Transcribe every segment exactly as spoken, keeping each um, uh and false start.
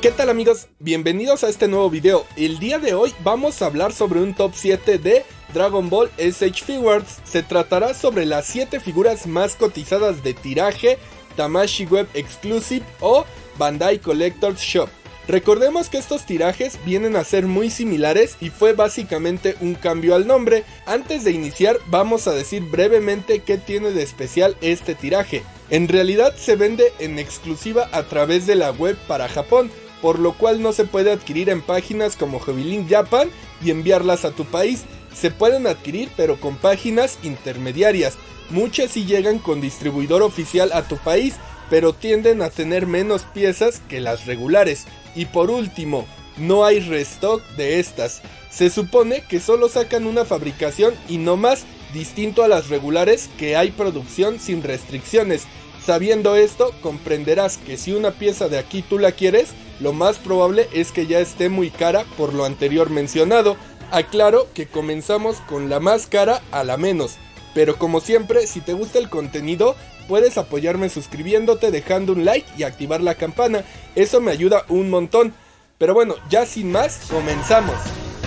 ¿Qué tal amigos? Bienvenidos a este nuevo video. El día de hoy vamos a hablar sobre un top siete de Dragon Ball S H Figuarts. Se tratará sobre las siete figuras más cotizadas de tiraje, Tamashii Web Exclusive o Bandai Collector's Shop. Recordemos que estos tirajes vienen a ser muy similares y fue básicamente un cambio al nombre. Antes de iniciar vamos a decir brevemente qué tiene de especial este tiraje. En realidad se vende en exclusiva a través de la web para Japón, por lo cual no se puede adquirir en páginas como Heavy Japan y enviarlas a tu país. Se pueden adquirir pero con páginas intermediarias. Muchas sí llegan con distribuidor oficial a tu país, pero tienden a tener menos piezas que las regulares. Y por último, no hay restock de estas. Se supone que solo sacan una fabricación y no más, distinto a las regulares que hay producción sin restricciones. Sabiendo esto, comprenderás que si una pieza de aquí tú la quieres, lo más probable es que ya esté muy cara por lo anterior mencionado. Aclaro que comenzamos con la más cara a la menos, pero como siempre, si te gusta el contenido, puedes apoyarme suscribiéndote, dejando un like y activar la campana, eso me ayuda un montón. Pero bueno, ya sin más, comenzamos.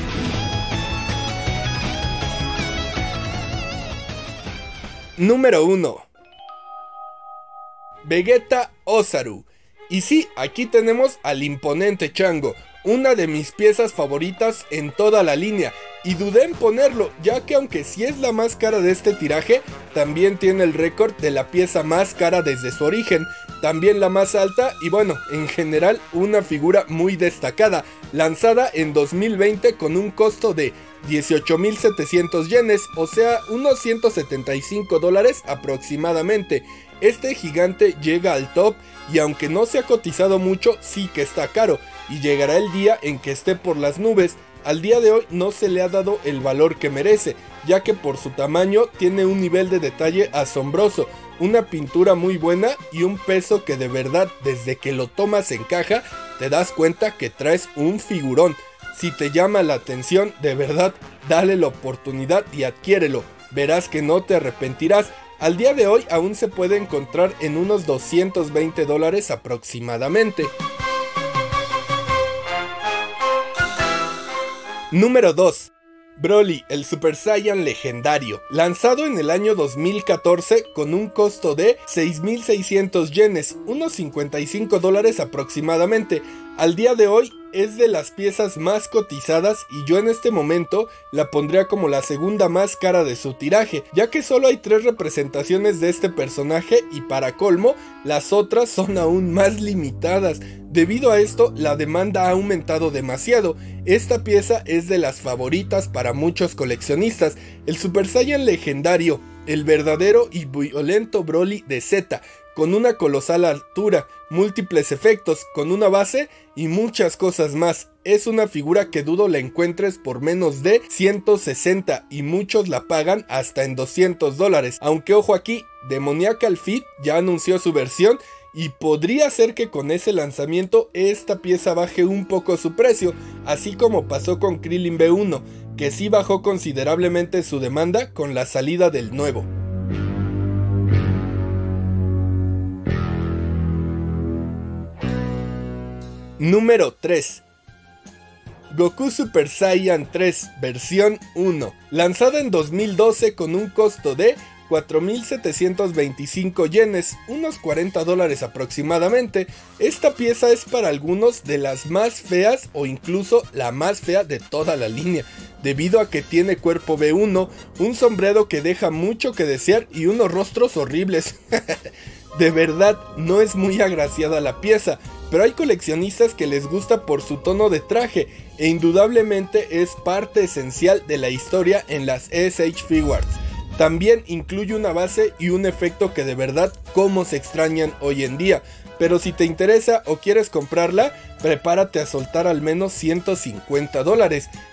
Número uno. Vegeta Ozaru. Y sí, aquí tenemos al imponente chango, una de mis piezas favoritas en toda la línea, y dudé en ponerlo, ya que aunque sí es la más cara de este tiraje, también tiene el récord de la pieza más cara desde su origen, también la más alta y bueno, en general una figura muy destacada, lanzada en dos mil veinte con un costo de dieciocho mil setecientos yenes, o sea unos ciento setenta y cinco dólares aproximadamente. Este gigante llega al top y aunque no se ha cotizado mucho, sí que está caro y llegará el día en que esté por las nubes. Al día de hoy no se le ha dado el valor que merece, ya que por su tamaño tiene un nivel de detalle asombroso, una pintura muy buena y un peso que de verdad desde que lo tomas en caja te das cuenta que traes un figurón. Si te llama la atención, de verdad dale la oportunidad y adquiérelo, verás que no te arrepentirás. Al día de hoy aún se puede encontrar en unos doscientos veinte dólares aproximadamente. Número dos. Broly, el Super Saiyan legendario, lanzado en el año dos mil catorce con un costo de seis mil seiscientos yenes, unos cincuenta y cinco dólares aproximadamente. Al día de hoy es de las piezas más cotizadas y yo en este momento la pondría como la segunda más cara de su tiraje, ya que solo hay tres representaciones de este personaje y para colmo, las otras son aún más limitadas. Debido a esto, la demanda ha aumentado demasiado. Esta pieza es de las favoritas para muchos coleccionistas, el Super Saiyan legendario, el verdadero y violento Broly de Z, con una colosal altura, múltiples efectos, con una base y muchas cosas más. Es una figura que dudo la encuentres por menos de ciento sesenta y muchos la pagan hasta en doscientos dólares. Aunque ojo aquí, Demoniacal Fit ya anunció su versión y podría ser que con ese lanzamiento esta pieza baje un poco su precio, así como pasó con Krillin B uno, que sí bajó considerablemente su demanda con la salida del nuevo. Número tres. Goku Super Saiyan tres versión uno, lanzada en dos mil doce con un costo de cuatro mil setecientos veinticinco yenes, unos cuarenta dólares aproximadamente. Esta pieza es para algunos de las más feas o incluso la más fea de toda la línea, debido a que tiene cuerpo B uno, un sombrero que deja mucho que desear y unos rostros horribles. De verdad no es muy agraciada la pieza, pero hay coleccionistas que les gusta por su tono de traje e indudablemente es parte esencial de la historia en las S H Figuarts. También incluye una base y un efecto que de verdad cómo se extrañan hoy en día, pero si te interesa o quieres comprarla, prepárate a soltar al menos ciento cincuenta dólares.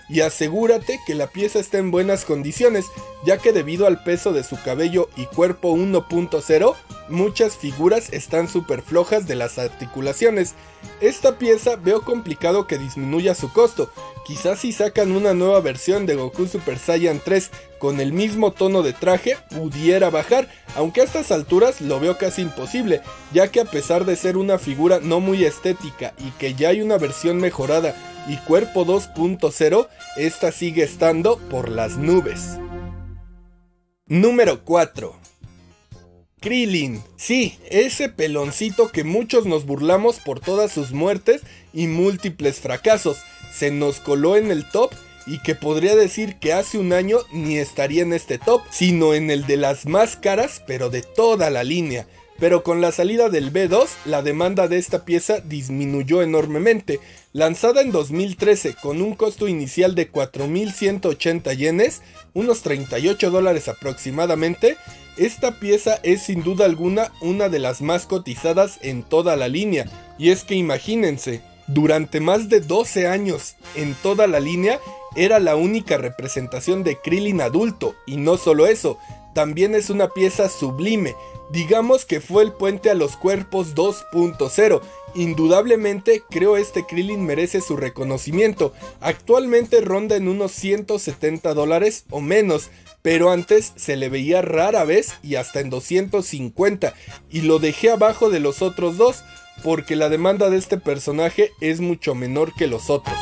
y asegúrate que la pieza esté en buenas condiciones, ya que debido al peso de su cabello y cuerpo uno punto cero, muchas figuras están súper flojas de las articulaciones. Esta pieza veo complicado que disminuya su costo, quizás si sacan una nueva versión de Goku Super Saiyan tres con el mismo tono de traje pudiera bajar, aunque a estas alturas lo veo casi imposible, ya que a pesar de ser una figura no muy estética y que ya hay una versión mejorada y cuerpo dos punto cero, esta sigue estando por las nubes. Número cuatro. Krillin. Sí, ese peloncito que muchos nos burlamos por todas sus muertes y múltiples fracasos, se nos coló en el top y que podría decir que hace un año ni estaría en este top, sino en el de las más caras, pero de toda la línea. Pero con la salida del B dos, la demanda de esta pieza disminuyó enormemente. Lanzada en dos mil trece con un costo inicial de cuatro mil ciento ochenta yenes, unos treinta y ocho dólares aproximadamente, esta pieza es sin duda alguna una de las más cotizadas en toda la línea. Y es que imagínense, durante más de doce años en toda la línea era la única representación de Krillin adulto, y no solo eso, también es una pieza sublime. Digamos que fue el puente a los cuerpos dos punto cero. Indudablemente creo este Krillin merece su reconocimiento. Actualmente ronda en unos ciento setenta dólares o menos, pero antes se le veía rara vez y hasta en doscientos cincuenta, y lo dejé abajo de los otros dos porque la demanda de este personaje es mucho menor que los otros.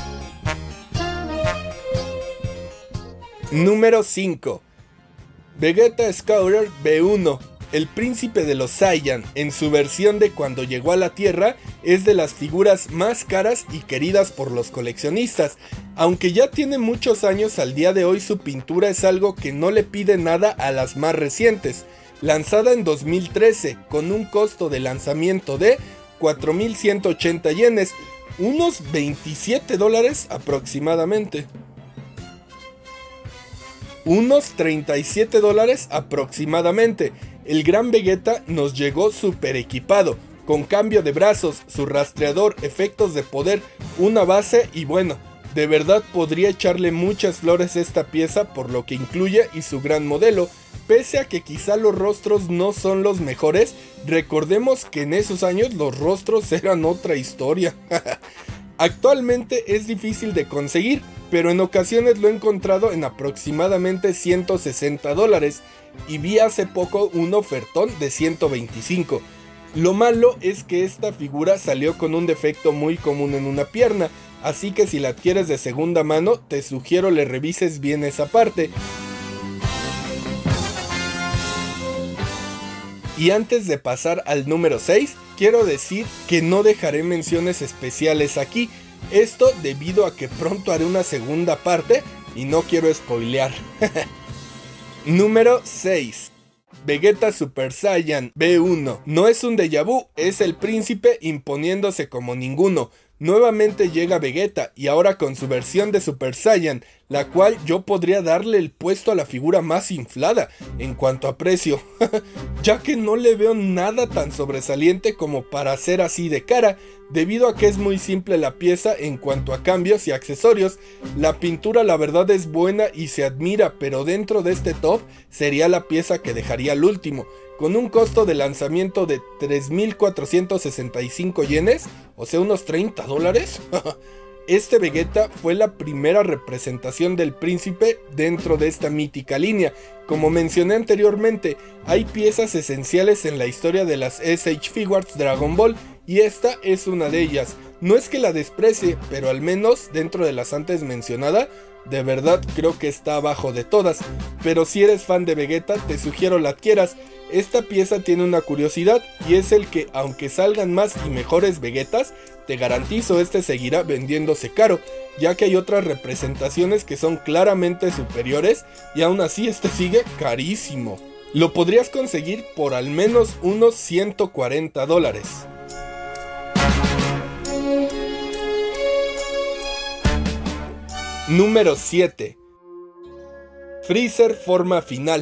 Número cinco. Vegeta Scouter B uno. El príncipe de los Saiyan, en su versión de cuando llegó a la Tierra, es de las figuras más caras y queridas por los coleccionistas. Aunque ya tiene muchos años, al día de hoy su pintura es algo que no le pide nada a las más recientes. Lanzada en dos mil trece, con un costo de lanzamiento de cuatro mil ciento ochenta yenes, unos veintisiete dólares aproximadamente. Unos treinta y siete dólares aproximadamente. El gran Vegeta nos llegó super equipado, con cambio de brazos, su rastreador, efectos de poder, una base y bueno, de verdad podría echarle muchas flores a esta pieza por lo que incluye y su gran modelo. Pese a que quizá los rostros no son los mejores, recordemos que en esos años los rostros eran otra historia. Actualmente es difícil de conseguir, pero en ocasiones lo he encontrado en aproximadamente ciento sesenta dólares y vi hace poco un ofertón de ciento veinticinco. Lo malo es que esta figura salió con un defecto muy común en una pierna, así que si la adquieres de segunda mano te sugiero le revises bien esa parte. Y antes de pasar al número seis, quiero decir que no dejaré menciones especiales aquí, esto debido a que pronto haré una segunda parte y no quiero spoilear. Número seis. Vegeta Super Saiyan B uno. No es un déjà vu, es el príncipe imponiéndose como ninguno. Nuevamente llega Vegeta y ahora con su versión de Super Saiyan, la cual yo podría darle el puesto a la figura más inflada en cuanto a precio, ya que no le veo nada tan sobresaliente como para ser así de cara, debido a que es muy simple la pieza en cuanto a cambios y accesorios. La pintura la verdad es buena y se admira, pero dentro de este top sería la pieza que dejaría al último, con un costo de lanzamiento de tres mil cuatrocientos sesenta y cinco yenes, o sea unos treinta dólares. Este Vegeta fue la primera representación del príncipe dentro de esta mítica línea. Como mencioné anteriormente, hay piezas esenciales en la historia de las S H Figures Dragon Ball y esta es una de ellas. No es que la desprecie, pero al menos dentro de las antes mencionadas, de verdad creo que está abajo de todas. Pero si eres fan de Vegeta, te sugiero la adquieras. Esta pieza tiene una curiosidad y es el que aunque salgan más y mejores Vegetas, te garantizo este seguirá vendiéndose caro, ya que hay otras representaciones que son claramente superiores y aún así este sigue carísimo. Lo podrías conseguir por al menos unos ciento cuarenta dólares. Número siete. Freezer forma final.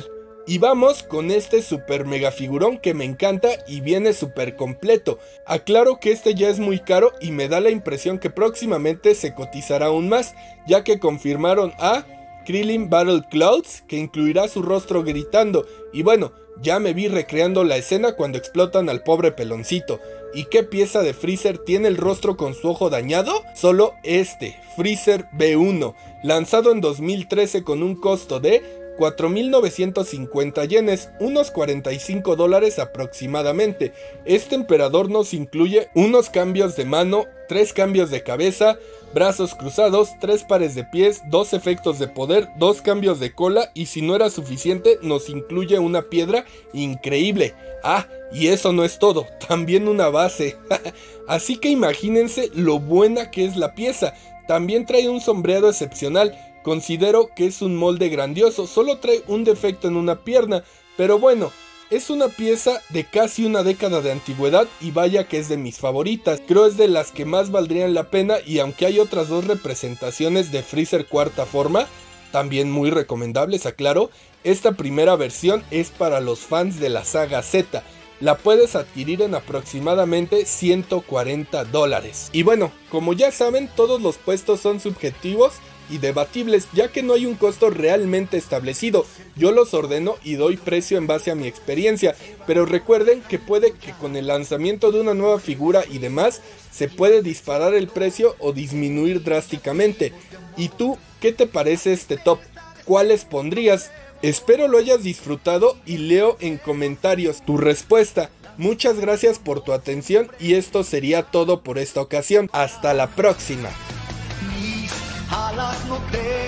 Y vamos con este super mega figurón que me encanta y viene súper completo. Aclaro que este ya es muy caro y me da la impresión que próximamente se cotizará aún más, ya que confirmaron a Krillin Battle Clouds, que incluirá su rostro gritando. Y bueno, ya me vi recreando la escena cuando explotan al pobre peloncito. ¿Y qué pieza de Freezer tiene el rostro con su ojo dañado? Solo este, Freezer B uno, lanzado en dos mil trece con un costo de cuatro mil novecientos cincuenta yenes, unos cuarenta y cinco dólares aproximadamente. Este emperador nos incluye unos cambios de mano, tres cambios de cabeza, brazos cruzados, tres pares de pies, dos efectos de poder, dos cambios de cola y si no era suficiente nos incluye una piedra increíble. Ah, y eso no es todo, también una base. Así que imagínense lo buena que es la pieza. También trae un sombreado excepcional. Considero que es un molde grandioso, solo trae un defecto en una pierna, pero bueno, es una pieza de casi una década de antigüedad y vaya que es de mis favoritas. Creo es de las que más valdrían la pena y aunque hay otras dos representaciones de Freezer cuarta forma, también muy recomendables, aclaro, esta primera versión es para los fans de la saga Z. La puedes adquirir en aproximadamente ciento cuarenta dólares. Y bueno, como ya saben, todos los puestos son subjetivos y debatibles, ya que no hay un costo realmente establecido. Yo los ordeno y doy precio en base a mi experiencia, pero recuerden que puede que con el lanzamiento de una nueva figura y demás, se puede disparar el precio o disminuir drásticamente. ¿Y tú, qué te parece este top? ¿Cuáles pondrías? Espero lo hayas disfrutado y leo en comentarios tu respuesta. Muchas gracias por tu atención y esto sería todo por esta ocasión. Hasta la próxima. Alas no creen.